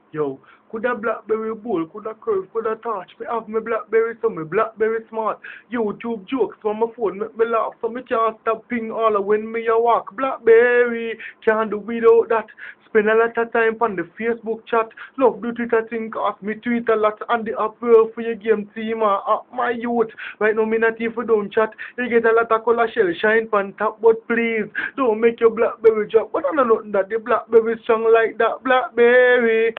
Yo, coulda Blackberry bowl, coulda curve, coulda touch. Me have me Blackberry, so me Blackberry smart. YouTube jokes from my phone make me laugh, so me can't stop ping all when me a walk. Blackberry, can't do without that. Spend a lot of time on the Facebook chat. Love the Twitter thing, cause me tweet a lot and the app for your game team. My youth, right now me not even don't chat. You get a lot of color shell shine pan top, but please don't make your Blackberry drop. But I know nothing that the Blackberry strong like that. Blackberry.